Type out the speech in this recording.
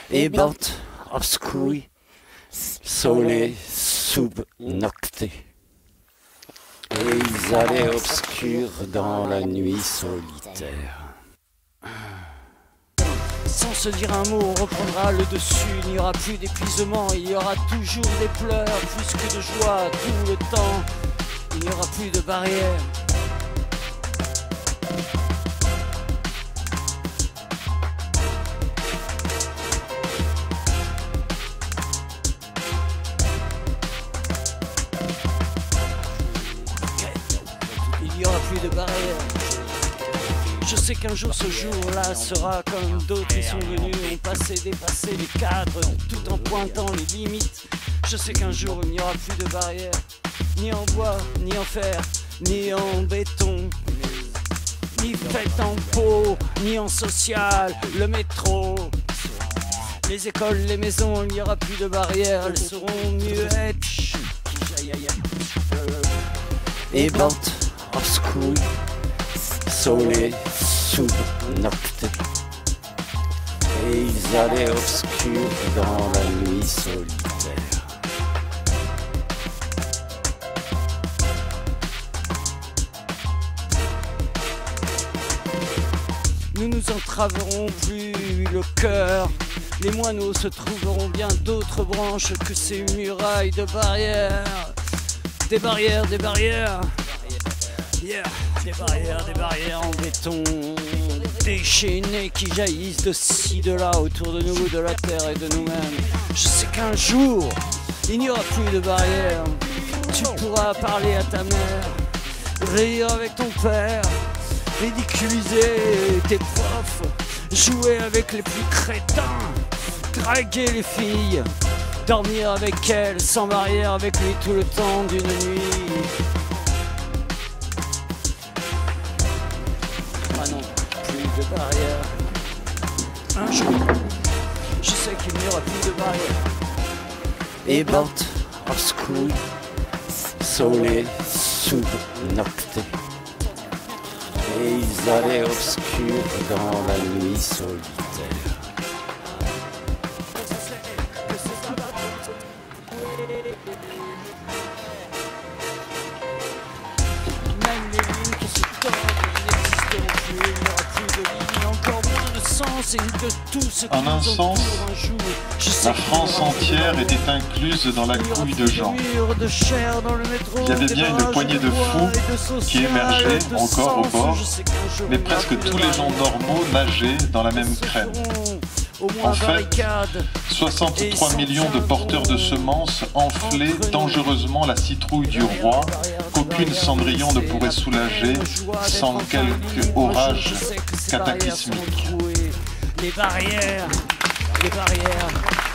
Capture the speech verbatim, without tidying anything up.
ebant obscuri, sole sub nocte. Et ils allaient obscurs dans la nuit solitaire. Sans se dire un mot, on reprendra le dessus. Il n'y aura plus d'épuisement, il y aura toujours des pleurs, plus que de joie tout le temps. Il n'y aura plus de barrières. Il n'y aura plus de barrières. Je sais qu'un jour ce jour-là sera comme d'autres qui sont venus, ont passé, dépassé les cadres, tout en pointant les limites. Je sais qu'un jour il n'y aura plus de barrières, ni en bois, ni en fer, ni en béton, ni fait en peau, ni en social, le métro, les écoles, les maisons, il n'y aura plus de barrières, elles seront muettes. Ebant obscuri, sole sub nocte. Et ils allaient obscurs dans la nuit solitaire. Nous nous entraverons plus le cœur. Les moineaux se trouveront bien d'autres branches que ces murailles de barrières. Des barrières, des barrières. Yeah. Des barrières, des barrières en béton, déchaînées qui jaillissent de ci, de là, autour de nous, de la terre et de nous-mêmes. Je sais qu'un jour, il n'y aura plus de barrières. Tu pourras parler à ta mère, rire avec ton père, ridiculiser tes profs, jouer avec les plus crétins, draguer les filles, dormir avec elles sans barrière avec lui tout le temps d'une nuit. Ah non, plus de barrières. Un jour, je sais qu'il n'y aura plus de barrières. Ebant obscuri, sole sub nocte. Et ils allaient obscurs dans la nuit solitaire. Même les lignes qui se tordent n'existeront plus. Il n'y aura plus de lignes, encore moins de sens et de tout ce qui En un nous sens, entoure un jour. Je sais La qu'il y France aura plus entière de était incluse dans la Il y aura couille plus de gens. murs, de chair dans le métro, Il y avait des bien une barrages poignée de bois fous et de social, qui émergeaient de encore au sens. bord, Je sais qu'un jour, mais il y aura presque plus de tous les gens barrières. normaux nageaient dans la même Se crème. feront au moins En fait, barricades. soixante-trois millions de porteurs de semences enflaient dangereusement la citrouille du roi, qu'aucune cendrillon ne pourrait soulager sans quelque orage cataclysmique. Les barrières, les barrières.